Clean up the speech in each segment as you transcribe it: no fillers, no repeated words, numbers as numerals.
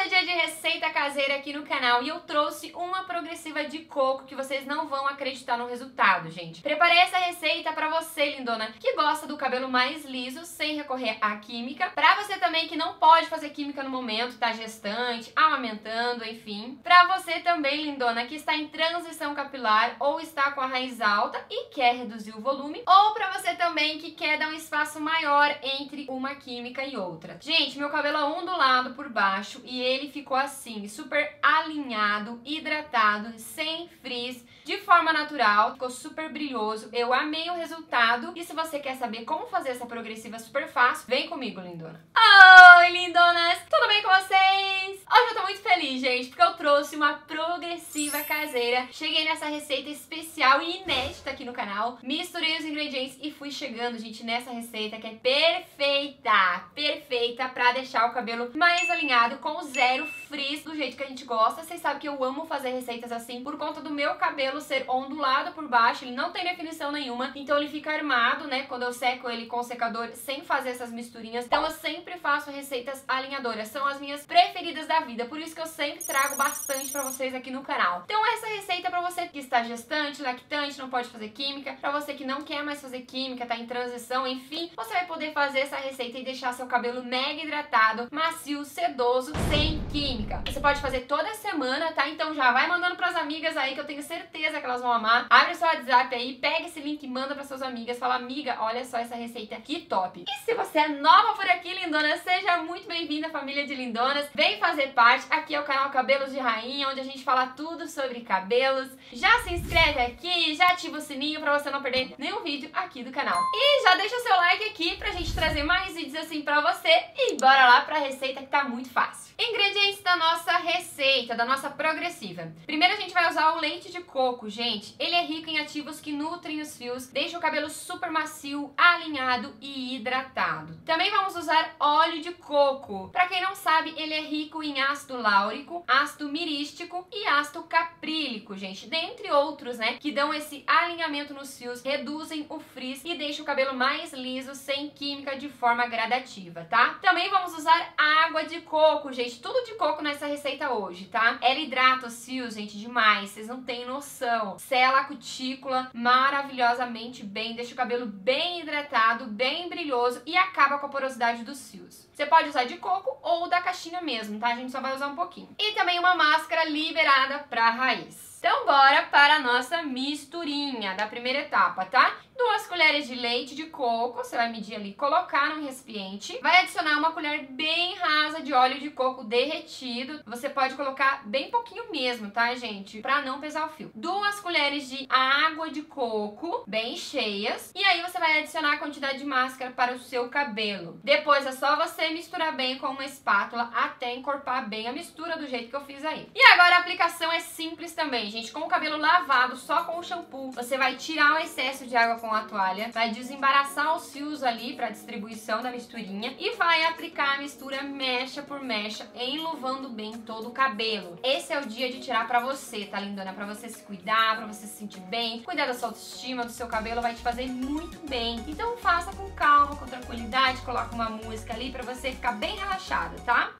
é dia de receita caseira aqui no canal e eu trouxe uma progressiva de coco que vocês não vão acreditar no resultado, gente. Preparei essa receita pra você, lindona, que gosta do cabelo mais liso, sem recorrer à química. Pra você também que não pode fazer química no momento, tá gestante, amamentando, enfim. Pra você também, lindona, que está em transição capilar ou está com a raiz alta e quer reduzir o volume. Ou pra você também que quer dar um espaço maior entre uma química e outra. Gente, meu cabelo é ondulado por baixo e ele ficou assim, super alinhado, hidratado, sem frizz, de forma natural, ficou super brilhoso. Eu amei o resultado. E se você quer saber como fazer essa progressiva super fácil, vem comigo, lindona. Oi, lindonas! Tudo bem com vocês? Hoje eu tô muito feliz, gente, porque eu trouxe uma progressiva caseira. Cheguei nessa receita especial e inédita aqui no canal. Misturei os ingredientes e fui chegando, gente, nessa receita que é perfeita! Perfeita pra deixar o cabelo mais alinhado, com zero frizz, do jeito que a gente gosta. Vocês sabem que eu amo fazer receitas assim por conta do meu cabelo ser ondulado por baixo, ele não tem definição nenhuma, então ele fica armado, né, quando eu seco ele com o secador sem fazer essas misturinhas. Então eu sempre faço receitas alinhadoras, são as minhas preferidas da vida, por isso que eu sempre trago bastante pra vocês aqui no canal. Então essa receita é pra você que está gestante, lactante, não pode fazer química, pra você que não quer mais fazer química, tá em transição, enfim, você vai poder fazer essa receita e deixar seu cabelo mega hidratado, macio, sedoso, sem química. Você pode fazer toda semana, tá? Então já vai mandando pras amigas aí que eu tenho certeza que elas vão amar. Abre o seu WhatsApp aí, pega esse link e manda para suas amigas. Fala, amiga, olha só essa receita, que top. E se você é nova por aqui, lindona, seja muito bem-vinda, família de lindonas. Vem fazer parte. Aqui é o canal Cabelos de Rainha, onde a gente fala tudo sobre cabelos. Já se inscreve aqui, já ativa o sininho para você não perder nenhum vídeo aqui do canal. E já deixa o seu like aqui pra gente trazer mais vídeos assim pra você. E bora lá pra receita que tá muito fácil. Ingredientes da nossa receita, da nossa progressiva. Primeiro a gente vai usar o leite de coco, gente. Ele é rico em ativos que nutrem os fios, deixa o cabelo super macio, alinhado e hidratado. Também vamos usar óleo de coco. Pra quem não sabe, ele é rico em ácido láurico, ácido mirístico e ácido caprílico, gente. Dentre outros, né, que dão esse alinhamento nos fios, reduzem o frizz e deixam o cabelo mais liso, sem química, de forma gradativa, tá? Também vamos usar água de coco, gente. Tudo de coco nessa receita hoje, tá? Ela hidrata os fios, gente, demais. Vocês não têm noção. Sela a cutícula maravilhosamente bem, deixa o cabelo bem hidratado, bem brilhoso e acaba com a porosidade dos fios. Você pode usar de coco ou da caixinha mesmo, tá? A gente só vai usar um pouquinho. E também uma máscara liberada pra raiz. Então bora para a nossa misturinha da primeira etapa, tá? 2 colheres de leite de coco, você vai medir ali, colocar num recipiente. Vai adicionar uma colher bem rasa de óleo de coco derretido. Você pode colocar bem pouquinho mesmo, tá, gente? Pra não pesar o fio. 2 colheres de água de coco, bem cheias. E aí você vai adicionar a quantidade de máscara para o seu cabelo. Depois é só você misturar bem com uma espátula até encorpar bem a mistura do jeito que eu fiz aí. E agora a aplicação é simples também, gente. Com o cabelo lavado, só com o shampoo, você vai tirar o excesso de água com a toalha, vai desembaraçar os fios ali para distribuição da misturinha e vai aplicar a mistura mecha por mecha, enluvando bem todo o cabelo. Esse é o dia de tirar pra você, tá, lindona? Pra você se cuidar, pra você se sentir bem, cuidar da sua autoestima, do seu cabelo, vai te fazer muito bem. Então faça com calma, com tranquilidade, coloca uma música ali pra você ficar bem relaxada, tá?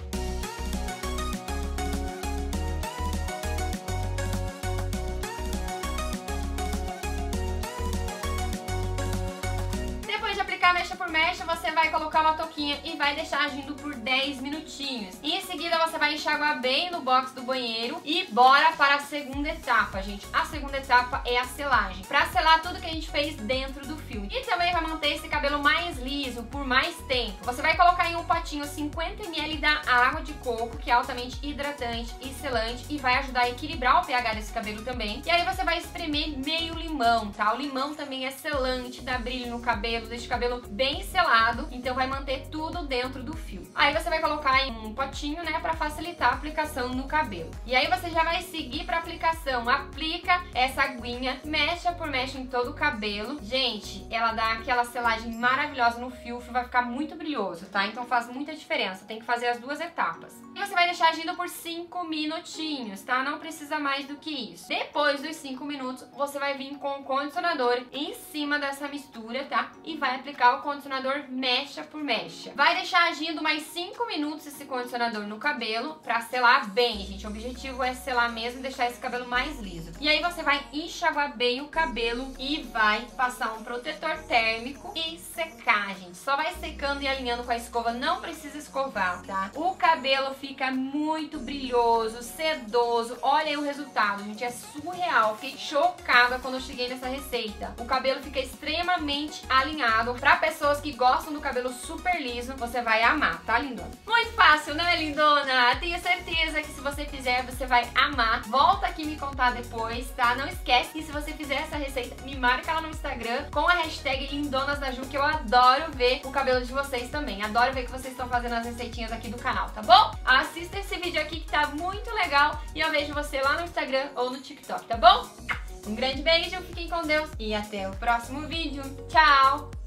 Mecha por mecha, você vai colocar uma touquinha e vai deixar agindo por 10 minutinhos. E em seguida você vai enxaguar bem no box do banheiro e bora para a segunda etapa, gente. A segunda etapa é a selagem, para selar tudo que a gente fez dentro do fio. E também vai manter esse cabelo mais liso por mais tempo. Você vai colocar em um potinho 50 ml da água de coco, que é altamente hidratante e selante e vai ajudar a equilibrar o pH desse cabelo também. E aí você vai espremer meio limão, tá? O limão também é selante, dá brilho no cabelo, deixa o cabelo bem selado, então vai manter tudo dentro do fio. Aí você vai colocar em um potinho, né, pra facilitar a aplicação no cabelo. E aí você já vai seguir pra aplicação. Aplica essa aguinha, mecha por mecha em todo o cabelo. Gente, ela dá aquela selagem maravilhosa no fio, o fio vai ficar muito brilhoso, tá? Então faz muita diferença, tem que fazer as 2 etapas. E você vai deixar agindo por 5 minutinhos, tá? Não precisa mais do que isso. Depois dos 5 minutos, você vai vir com o condicionador em cima dessa mistura, tá? E vai aplicar o condicionador mecha por mecha. Vai deixar agindo mais 5 5 minutos esse condicionador no cabelo pra selar bem, gente. O objetivo é selar mesmo e deixar esse cabelo mais liso. E aí você vai enxaguar bem o cabelo e vai passar um protetor térmico e secar, gente. Só vai secando e alinhando com a escova, não precisa escovar, tá? O cabelo fica muito brilhoso, sedoso. Olha aí o resultado, gente, é surreal. Fiquei chocada quando eu cheguei nessa receita. O cabelo fica extremamente alinhado. Pra pessoas que gostam do cabelo super liso, você vai amar, tá, lindona? Muito fácil, né, lindona? Tenho certeza que se você fizer, você vai amar. Volta aqui me contar depois, tá? Não esquece que se você fizer essa receita, me marca lá no Instagram com a hashtag LindonasDaJu, que eu adoro ver o cabelo de vocês também. Adoro ver que vocês estão fazendo as receitinhas aqui do canal, tá bom? Assista esse vídeo aqui que tá muito legal e eu vejo você lá no Instagram ou no TikTok, tá bom? Um grande beijo, fiquem com Deus e até o próximo vídeo. Tchau!